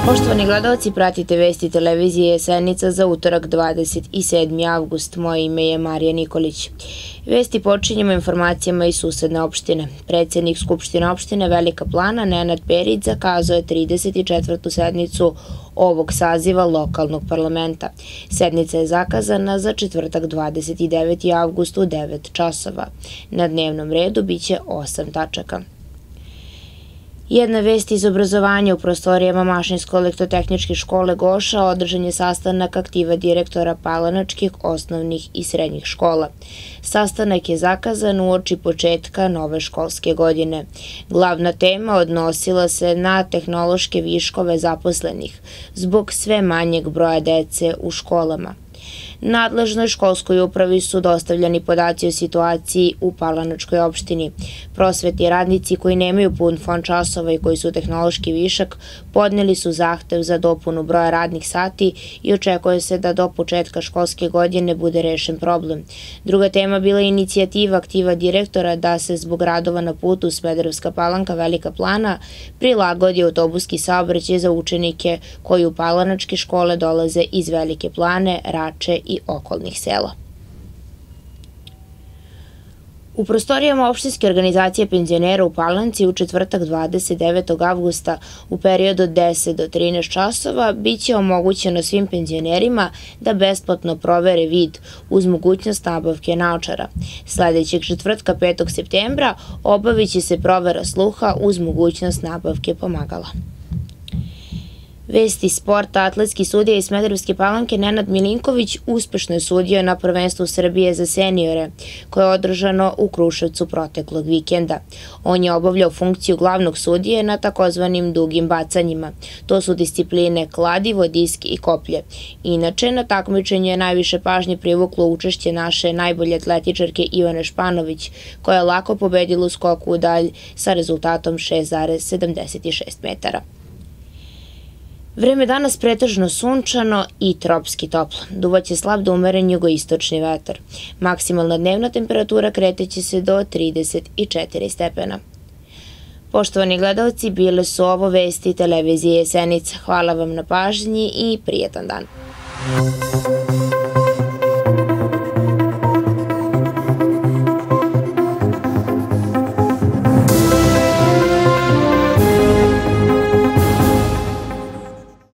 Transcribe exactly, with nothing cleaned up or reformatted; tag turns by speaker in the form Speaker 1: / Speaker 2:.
Speaker 1: Poštovani gledalci, pratite vesti televizije Senica za utorak dvadeset sedmi avgust. Moje ime je Marija Nikolić. Vesti počinjemo informacijama iz susedne opštine. Predsjednik Skupštine opštine Velika Plana Nenad Perić zakazao je trideset četvrtu sednicu ovog saziva lokalnog parlamenta. Sednica je zakazana za četvrtak dvadeset deveti avgust u devet časova. Na dnevnom redu biće osam tačaka. Jedna vest iz obrazovanja: u prostorijama Mašinsko-elektrotehničke škole Goša održan je sastanak aktiva direktora palanačkih osnovnih i srednjih škola. Sastanak je zakazan uoči početka nove školske godine. Glavna tema odnosila se na tehnološke viškove zaposlenih zbog sve manjeg broja dece u školama. Nadležnoj školskoj upravi su dostavljani podaci o situaciji u Palanačkoj opštini. Prosvetni radnici koji nemaju pun fond časova i koji su tehnološki višak podneli su zahtev za dopunu broja radnih sati i očekuje se da do početka školske godine bude rešen problem. Druga tema bila je inicijativa aktiva direktora da se zbog radova na putu Smederevska Palanka Velika Plana prilagodi autobuski saobraćaj za učenike koji u palanačke škole dolaze iz Velike Plane, Rače i okolnih sela. U prostorijama opštinske organizacije penzionera u Palanci u četvrtak dvadeset devetog avgusta u periodu od deset do trinaest časova biće omogućeno svim penzionerima da besplatno provere vid uz mogućnost nabavke naočara. Sledećeg četvrtka petog septembra obavit će se provera sluha uz mogućnost nabavke pomagala. Vesti sporta: atletski sudija iz Smederevske Palanke Nenad Milinković uspešno je sudio na prvenstvu Srbije za seniore, koje je održano u Kruševcu proteklog vikenda. On je obavljao funkciju glavnog sudije na takozvanim dugim bacanjima. To su discipline kladivo, disk i koplje. Inače, na takmičenju je najviše pažnje privuklo učešće naše najbolje atletičarke Ivane Španović, koja je lako pobedila u skoku u dalj sa rezultatom šest zarez sedamdeset šest metara. Vreme danas pretežno sunčano i tropski toplo. Duvaće slab do umeren jugoistočni vetar. Maksimalna dnevna temperatura kreteće se do trideset četiri stepena. Poštovani gledalci, bile su ovo vesti televizije Senica. Hvala vam na pažnji i prijetan dan.